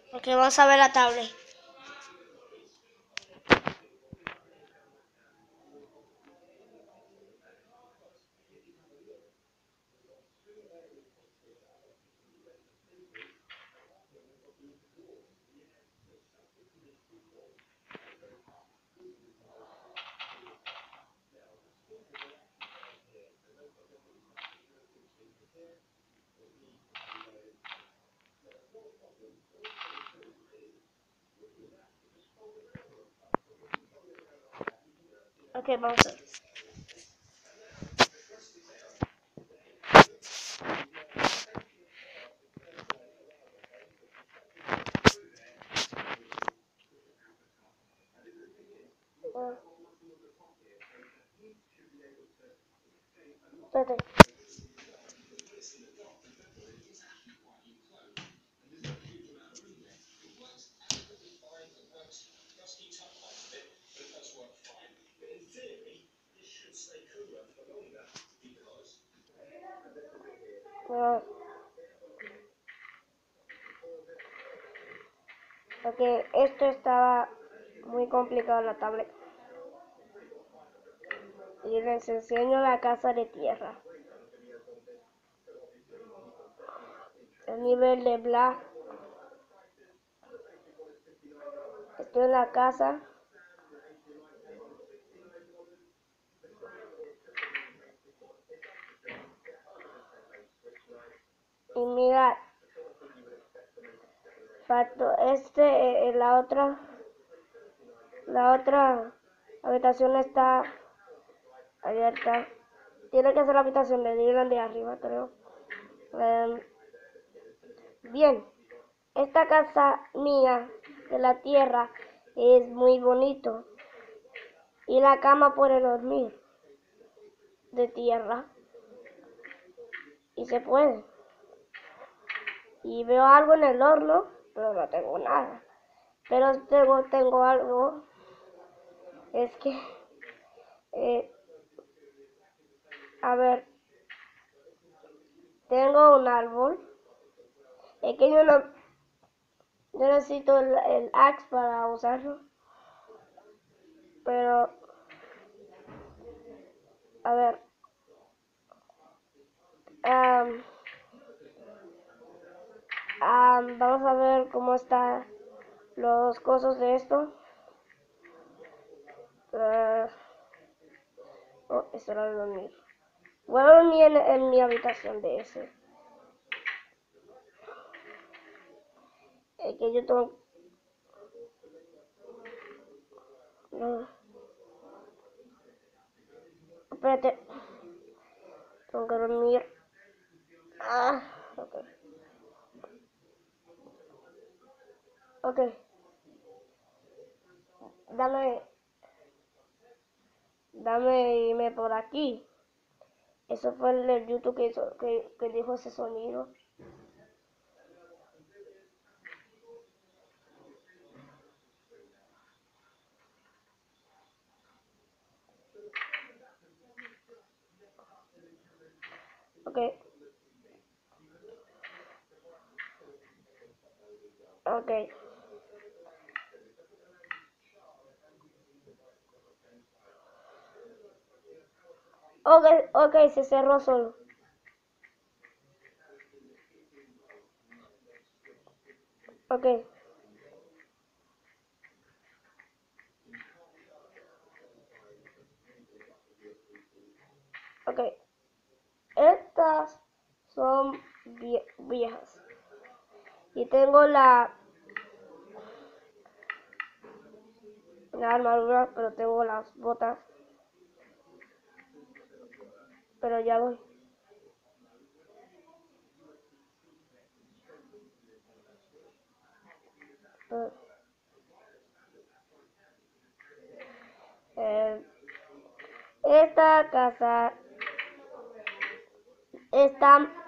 Porque vamos a ver la tablet. Ok, vamos a ver. Espérate. Porque esto estaba muy complicado en la tablet. Y les enseño la casa de tierra. El nivel de Black. Estoy en la casa. Y mirad. Faltó la otra habitación está abierta. Tiene que ser la habitación de Dylan de arriba, creo. Bien, esta casa mía de la tierra es muy bonito. Y la cama puede dormir de tierra. Y se puede. Y veo algo en el horno, pero no tengo nada. Pero tengo algo. Es que, a ver, tengo un árbol. Es que yo necesito el axe para usarlo. Pero, a ver, vamos a ver cómo están los cosos de esto. Eso era de dormir. Voy a dormir en mi habitación de ese. Es que yo tengo... No. Espérate. Tengo que dormir. Ok. Ok. Dame irme por aquí. Eso fue el de YouTube que dijo ese sonido. Ok. Ok. Ok, se cerró solo. Ok. Ok. Estas son viejas. Y tengo la armadura, pero tengo las botas. Pero ya voy. Esta casa está